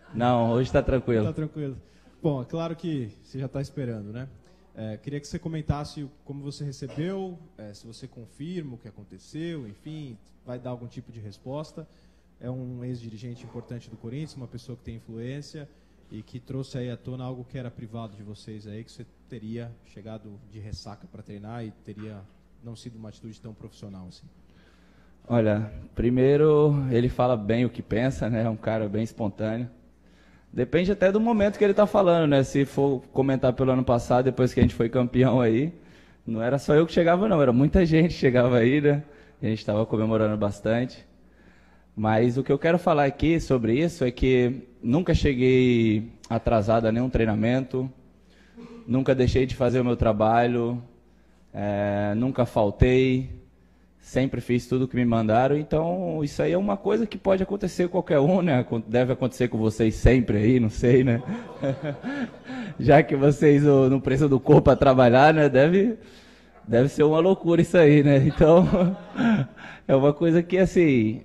Não, hoje está tranquilo. Tá tranquilo. Bom, é claro que você já está esperando, né? Queria que você comentasse como você recebeu, se você confirma o que aconteceu, enfim, vai dar algum tipo de resposta. É um ex-dirigente importante do Corinthians, uma pessoa que tem influência e que trouxe aí à tona algo que era privado de vocês aí, que você teria chegado de ressaca para treinar e teria não sido uma atitude tão profissional assim. Olha, primeiro ele fala bem o que pensa, né? É um cara bem espontâneo. Depende até do momento que ele está falando, né? Se for comentar pelo ano passado, depois que a gente foi campeão aí, não era só eu que chegava não, era muita gente que chegava aí, né? A gente estava comemorando bastante. Mas o que eu quero falar aqui sobre isso é que nunca cheguei atrasado a nenhum treinamento, nunca deixei de fazer o meu trabalho, nunca faltei, sempre fiz tudo o que me mandaram, então isso aí é uma coisa que pode acontecer com qualquer um, né? Deve acontecer com vocês sempre aí, não sei, né? Já que vocês não precisam do corpo para trabalhar, né? Deve ser uma loucura isso aí, né? Então, é uma coisa que, assim,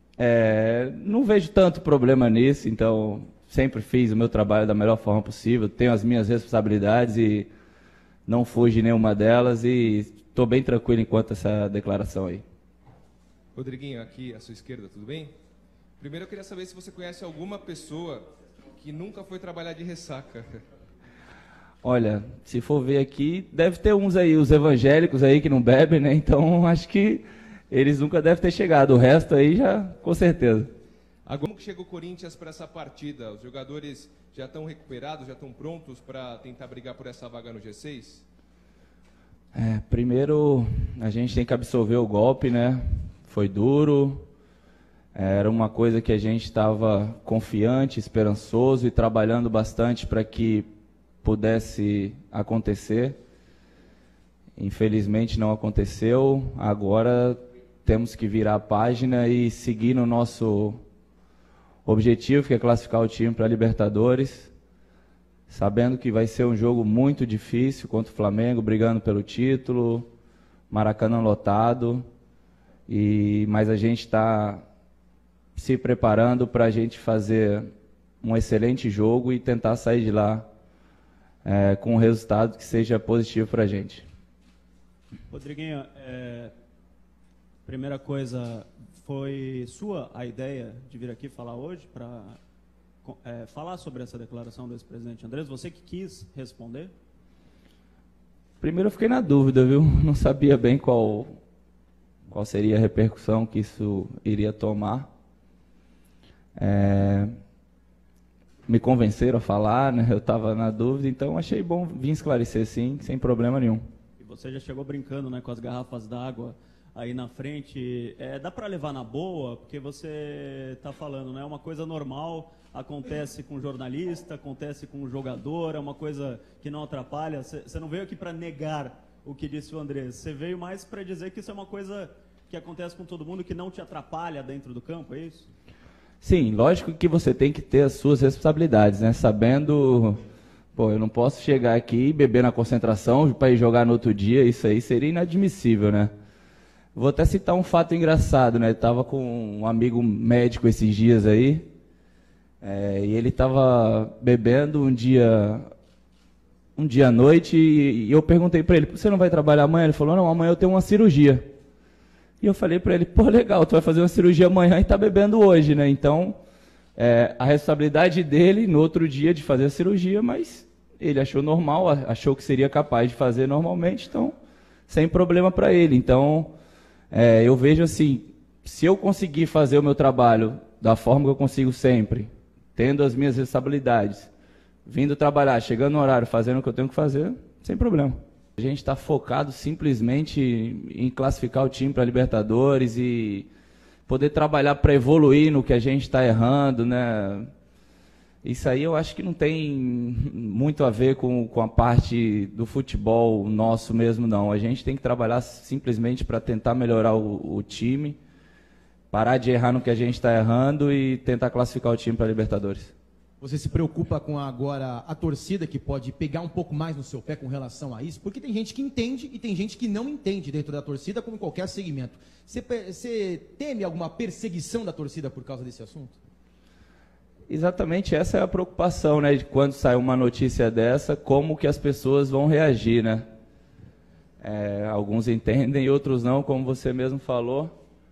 não vejo tanto problema nisso, então sempre fiz o meu trabalho da melhor forma possível, tenho as minhas responsabilidades e não fujo de nenhuma delas e estou bem tranquilo enquanto essa declaração aí. Rodriguinho, aqui à sua esquerda, tudo bem? Primeiro eu queria saber se você conhece alguma pessoa que nunca foi trabalhar de ressaca. Olha, se for ver aqui, deve ter uns aí, os evangélicos aí que não bebem, né? Então acho que eles nunca devem ter chegado. O resto aí já, com certeza. Agora, como que chega o Corinthians para essa partida? Os jogadores já estão recuperados, já estão prontos para tentar brigar por essa vaga no G6? Primeiro, a gente tem que absorver o golpe, né? Foi duro, era uma coisa que a gente estava confiante, esperançoso e trabalhando bastante para que pudesse acontecer. Infelizmente não aconteceu, agora temos que virar a página e seguir no nosso objetivo, que é classificar o time para a Libertadores, sabendo que vai ser um jogo muito difícil contra o Flamengo, brigando pelo título, Maracanã lotado, mas a gente está se preparando para a gente fazer um excelente jogo e tentar sair de lá com um resultado que seja positivo para a gente. Rodriguinho, primeira coisa, foi sua a ideia de vir aqui falar hoje para falar sobre essa declaração do ex-presidente Andrés? Você que quis responder? Primeiro eu fiquei na dúvida, viu? Não sabia bem qual seria a repercussão que isso iria tomar. Me convenceram a falar, né? Eu estava na dúvida, então achei bom vir esclarecer sim, sem problema nenhum. E você já chegou brincando, né, com as garrafas d'água aí na frente. Dá para levar na boa? Porque você está falando, né? É uma coisa normal, acontece com jornalista, acontece com jogador, é uma coisa que não atrapalha. Você não veio aqui para negar o que disse o Andrés, você veio mais para dizer que isso é uma coisa que acontece com todo mundo, que não te atrapalha dentro do campo, é isso? Sim, lógico que você tem que ter as suas responsabilidades, né? Sabendo, eu não posso chegar aqui e beber na concentração para ir jogar no outro dia, isso aí seria inadmissível, né? Vou até citar um fato engraçado, né? Eu estava com um amigo médico esses dias aí, e ele estava bebendo um dia à noite, e eu perguntei para ele, você não vai trabalhar amanhã? Ele falou, não, amanhã eu tenho uma cirurgia. E eu falei para ele, legal, tu vai fazer uma cirurgia amanhã e tá bebendo hoje, né? Então, a responsabilidade dele no outro dia de fazer a cirurgia, mas ele achou normal, achou que seria capaz de fazer normalmente, então, sem problema para ele. Então, eu vejo assim, se eu conseguir fazer o meu trabalho da forma que eu consigo sempre, tendo as minhas responsabilidades, vindo trabalhar, chegando no horário, fazendo o que eu tenho que fazer, sem problema. A gente está focado simplesmente em classificar o time para a Libertadores e poder trabalhar para evoluir no que a gente está errando, né? Isso aí eu acho que não tem muito a ver com a parte do futebol nosso mesmo, não. A gente tem que trabalhar simplesmente para tentar melhorar o time, parar de errar no que a gente está errando e tentar classificar o time para a Libertadores. Você se preocupa com agora a torcida que pode pegar um pouco mais no seu pé com relação a isso? Porque tem gente que entende e tem gente que não entende dentro da torcida, como em qualquer segmento. Você teme alguma perseguição da torcida por causa desse assunto? Exatamente essa é a preocupação, né? De quando sai uma notícia dessa, como que as pessoas vão reagir, né? Alguns entendem, outros não, como você mesmo falou.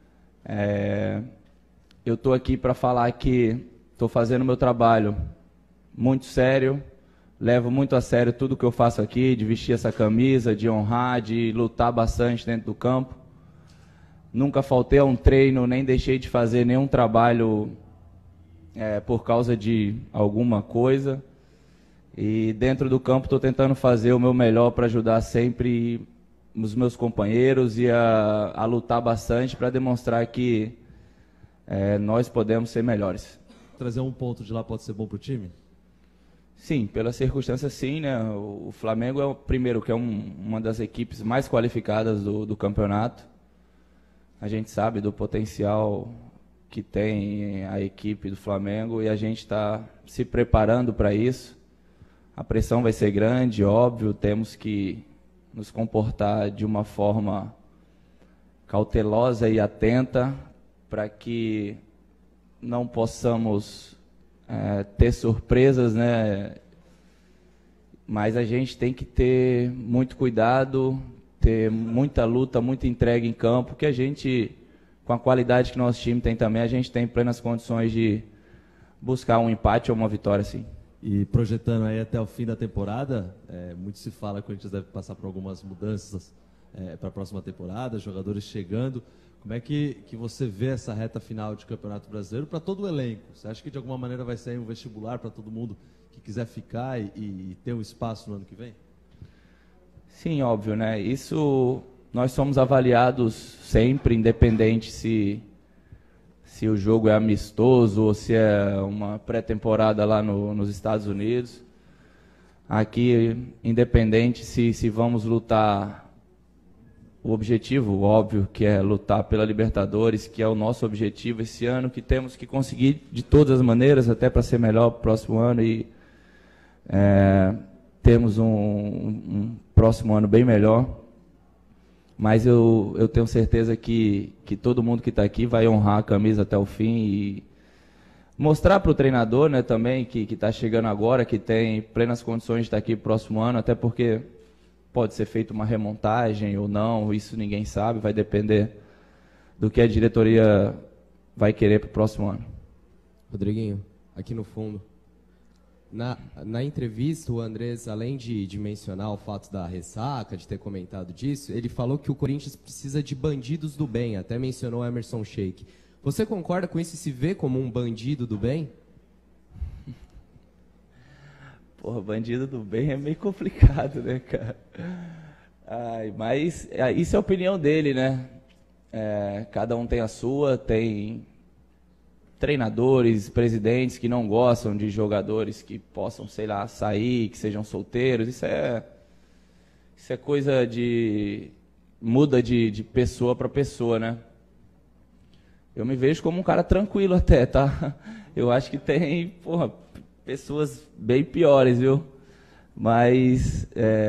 Eu estou aqui para falar que estou fazendo meu trabalho muito sério, levo muito a sério tudo que eu faço aqui, de vestir essa camisa, de honrar, de lutar bastante dentro do campo. Nunca faltei a um treino, nem deixei de fazer nenhum trabalho por causa de alguma coisa. E dentro do campo estou tentando fazer o meu melhor para ajudar sempre os meus companheiros e a lutar bastante para demonstrar que nós podemos ser melhores. Trazer um ponto de lá pode ser bom para o time? Sim, pela circunstância sim, né? O Flamengo é o primeiro, que é uma das equipes mais qualificadas do campeonato. A gente sabe do potencial que tem a equipe do Flamengo e a gente está se preparando para isso. A pressão vai ser grande, óbvio, temos que nos comportar de uma forma cautelosa e atenta para que não possamos ter surpresas, né? Mas a gente tem que ter muito cuidado, ter muita luta, muita entrega em campo, que a gente, com a qualidade que nosso time tem também, a gente tem plenas condições de buscar um empate ou uma vitória, sim. E projetando aí até o fim da temporada, muito se fala que o Corinthians deve passar por algumas mudanças para a próxima temporada, jogadores chegando. Como é que você vê essa reta final de Campeonato Brasileiro para todo o elenco? Você acha que de alguma maneira vai sair um vestibular para todo mundo que quiser ficar e ter um espaço no ano que vem? Sim, óbvio, né? Isso nós somos avaliados sempre, independente se o jogo é amistoso ou se é uma pré-temporada lá nos Estados Unidos. Aqui, independente se vamos lutar, o objetivo, óbvio, que é lutar pela Libertadores, que é o nosso objetivo esse ano, que temos que conseguir de todas as maneiras, até para ser melhor para o próximo ano e temos um próximo ano bem melhor. Mas eu tenho certeza que todo mundo que está aqui vai honrar a camisa até o fim e mostrar para o treinador, né, também, que está chegando agora, que tem plenas condições de estar aqui no próximo ano, até porque pode ser feita uma remontagem ou não, isso ninguém sabe, vai depender do que a diretoria vai querer para o próximo ano. Rodriguinho, aqui no fundo. Na entrevista, o Andrés, além de mencionar o fato da ressaca, de ter comentado disso, ele falou que o Corinthians precisa de bandidos do bem, até mencionou Emerson Sheik. Você concorda com isso e se vê como um bandido do bem? Porra, bandido do bem é meio complicado, né, cara? Mas isso é a opinião dele, né? Cada um tem a sua, tem treinadores, presidentes que não gostam de jogadores que possam, sei lá, sair, que sejam solteiros. Isso é coisa de... muda de pessoa para pessoa, né? Eu me vejo como um cara tranquilo até, tá? Eu acho que tem, porra, pessoas bem piores, viu? Mas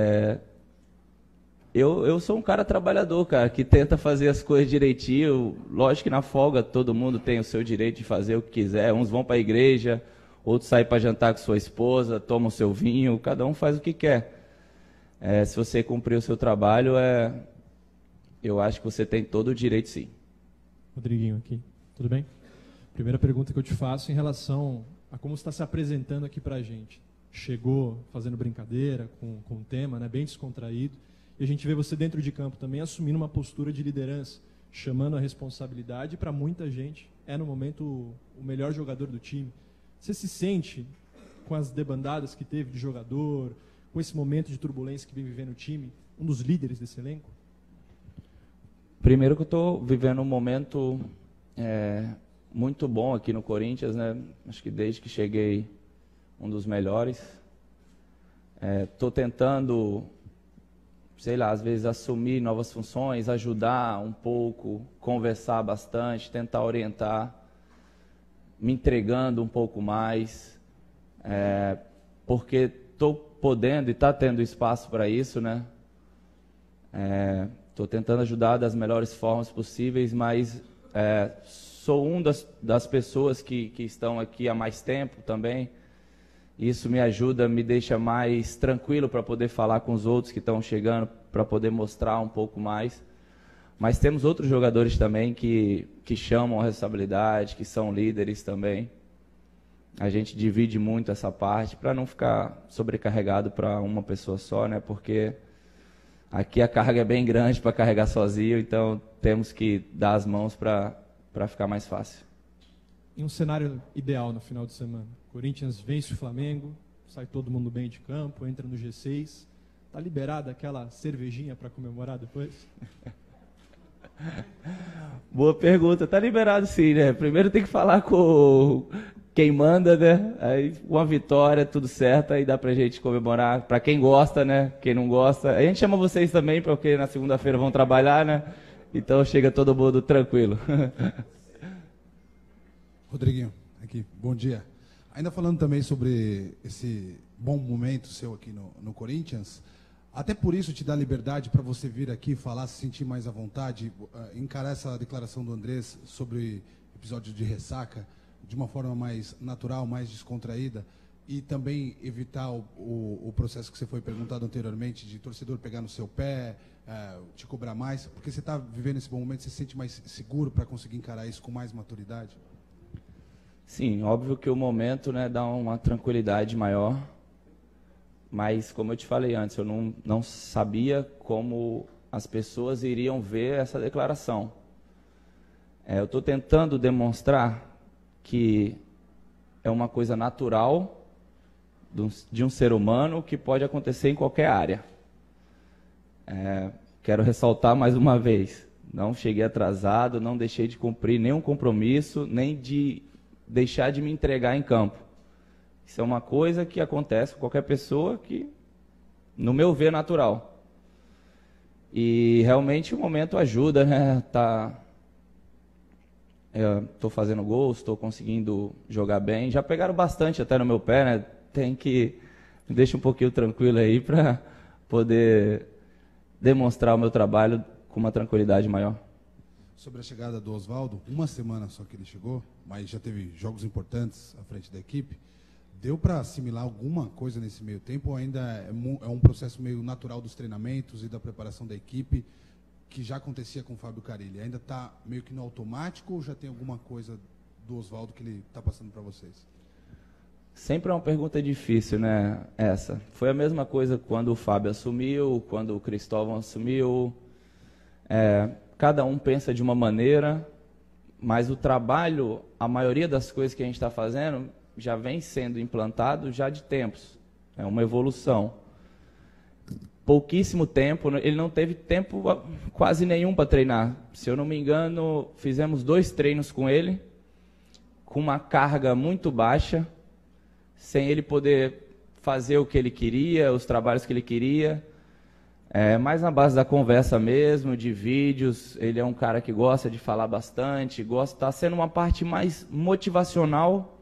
eu sou um cara trabalhador, cara, que tenta fazer as coisas direitinho. Lógico que na folga todo mundo tem o seu direito de fazer o que quiser. Uns vão para a igreja, outros saem para jantar com sua esposa, tomam o seu vinho, cada um faz o que quer. Se você cumprir o seu trabalho, eu acho que você tem todo o direito, sim. Rodriguinho aqui, tudo bem? Primeira pergunta que eu te faço em relação a como você está se apresentando aqui para a gente. Chegou fazendo brincadeira com o tema, né, bem descontraído. E a gente vê você dentro de campo também assumindo uma postura de liderança, chamando a responsabilidade. Para muita gente, no momento o melhor jogador do time. Você se sente, com as debandadas que teve de jogador, com esse momento de turbulência que vem vivendo o time, um dos líderes desse elenco? Primeiro que eu estou vivendo um momento muito bom aqui no Corinthians, né? Acho que desde que cheguei, um dos melhores. Estou tentando, sei lá, às vezes assumir novas funções, ajudar um pouco, conversar bastante, tentar orientar, me entregando um pouco mais, porque estou podendo e está tendo espaço para isso, né? Estou tentando ajudar das melhores formas possíveis, mas sou um das pessoas que estão aqui há mais tempo também. Isso me ajuda, me deixa mais tranquilo para poder falar com os outros que estão chegando, para poder mostrar um pouco mais. Mas temos outros jogadores também que chamam a responsabilidade, que são líderes também. A gente divide muito essa parte para não ficar sobrecarregado para uma pessoa só, né? Porque aqui a carga é bem grande para carregar sozinho, então temos que dar as mãos para ficar mais fácil. Em um cenário ideal no final de semana, Corinthians vence o Flamengo, sai todo mundo bem de campo, entra no G6, tá liberada aquela cervejinha para comemorar depois? Boa pergunta, tá liberado sim, né? Primeiro tem que falar com quem manda, né? Aí uma vitória, tudo certo, aí dá pra gente comemorar. Pra quem gosta, né? Quem não gosta. A gente chama vocês também, porque na segunda-feira vão trabalhar, né? Então chega todo mundo tranquilo. Rodriguinho, aqui, bom dia. Ainda falando também sobre esse bom momento seu aqui no Corinthians, até por isso te dá liberdade para você vir aqui falar, se sentir mais à vontade, encarar essa declaração do Andrés sobre episódio de ressaca de uma forma mais natural, mais descontraída, e também evitar o processo que você foi perguntado anteriormente, de torcedor pegar no seu pé, te cobrar mais, porque você está vivendo esse bom momento, você se sente mais seguro para conseguir encarar isso com mais maturidade? Sim, óbvio que o momento, né, dá uma tranquilidade maior, mas como eu te falei antes, eu não sabia como as pessoas iriam ver essa declaração. Eu estou tentando demonstrar que é uma coisa natural de um ser humano que pode acontecer em qualquer área. Quero ressaltar mais uma vez, não cheguei atrasado, não deixei de cumprir nenhum compromisso, nem de deixar de me entregar em campo. Isso é uma coisa que acontece com qualquer pessoa que, no meu ver, é natural. E realmente o momento ajuda, né? Estou fazendo gols, estou conseguindo jogar bem. Já pegaram bastante até no meu pé, né? Me deixa um pouquinho tranquilo aí para poder demonstrar o meu trabalho com uma tranquilidade maior. Sobre a chegada do Oswaldo, uma semana só que ele chegou, mas já teve jogos importantes à frente da equipe. Deu para assimilar alguma coisa nesse meio tempo ou ainda é um processo meio natural dos treinamentos e da preparação da equipe que já acontecia com o Fábio Carille? Ainda está meio que no automático ou já tem alguma coisa do Oswaldo que ele está passando para vocês? Sempre é uma pergunta difícil, né? Essa. Foi a mesma coisa quando o Fábio assumiu, quando o Cristóvão assumiu. Cada um pensa de uma maneira, mas o trabalho, a maioria das coisas que a gente está fazendo, já vem sendo implantado já de tempos. É uma evolução. Pouquíssimo tempo, ele não teve tempo quase nenhum para treinar. Se eu não me engano, fizemos 2 treinos com ele, com uma carga muito baixa, sem ele poder fazer o que ele queria, os trabalhos que ele queria. Mais na base da conversa mesmo, de vídeos. Ele é um cara que gosta de falar bastante, está sendo uma parte mais motivacional.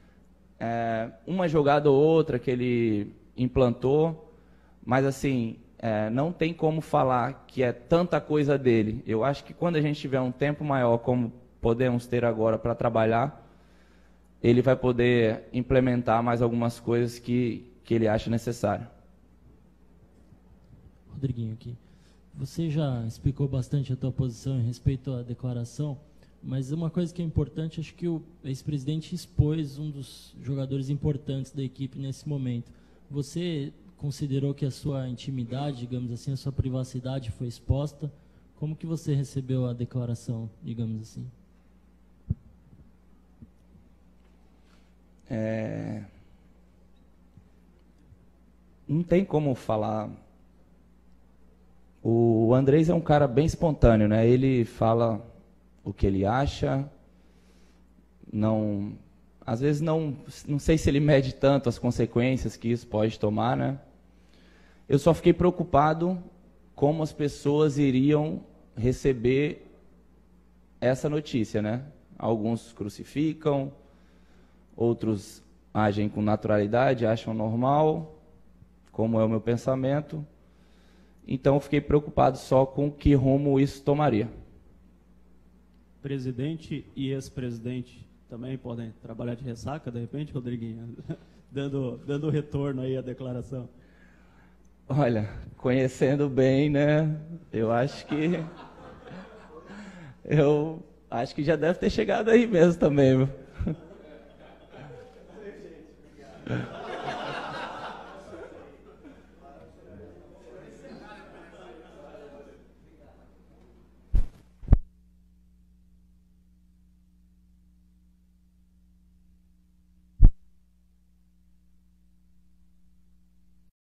Uma jogada ou outra que ele implantou, mas assim, não tem como falar que é tanta coisa dele. Eu acho que quando a gente tiver um tempo maior, como podemos ter agora para trabalhar, ele vai poder implementar mais algumas coisas que ele acha necessário. Rodriguinho aqui. Você já explicou bastante a tua posição em respeito à declaração, mas uma coisa que é importante, acho que o ex-presidente expôs um dos jogadores importantes da equipe nesse momento. Você considerou que a sua intimidade, digamos assim, a sua privacidade foi exposta? Como que você recebeu a declaração, digamos assim? Não tem como falar. O Andrés é um cara bem espontâneo, né? Ele fala o que ele acha. Às vezes não sei se ele mede tanto as consequências que isso pode tomar, né? Eu só fiquei preocupado como as pessoas iriam receber essa notícia, né? Alguns crucificam, outros agem com naturalidade, acham normal, como é o meu pensamento. Então eu fiquei preocupado só com que rumo isso tomaria. presidente e ex-presidente também podem trabalhar de ressaca, de repente, Rodriguinho? dando retorno aí à declaração. Olha, conhecendo bem, né? Eu acho que já deve ter chegado aí mesmo também, viu?